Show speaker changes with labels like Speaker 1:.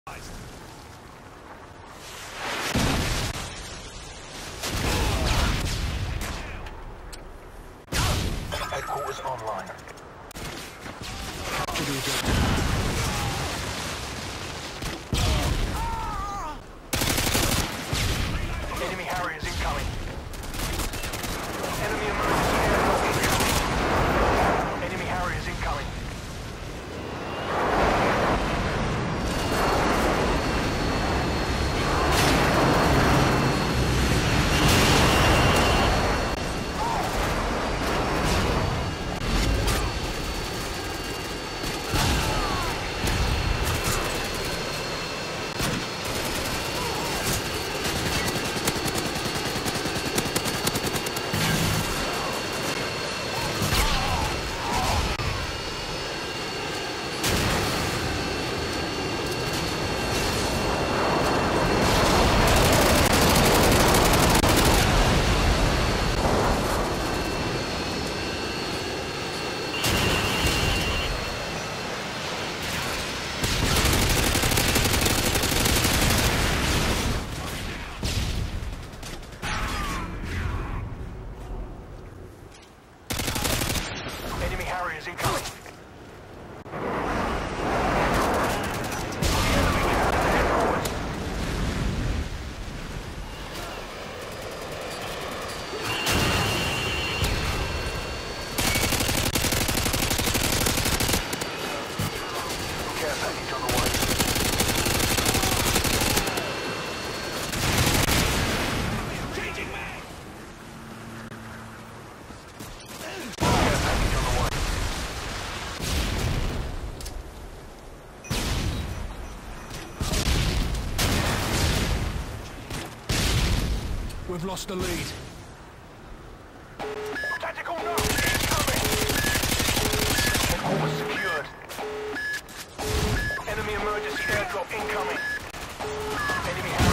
Speaker 1: Headquarters online. Enemy Harriers incoming. Enemy emergency aircraft incoming. Enemy Harriers incoming. Enemy Harriers incoming. Care package on the way. Changing mag! Care package on the way.
Speaker 2: We've lost the lead.
Speaker 1: Tactical note incoming. Headquarters secured. Enemy emergency airdrop incoming. Enemy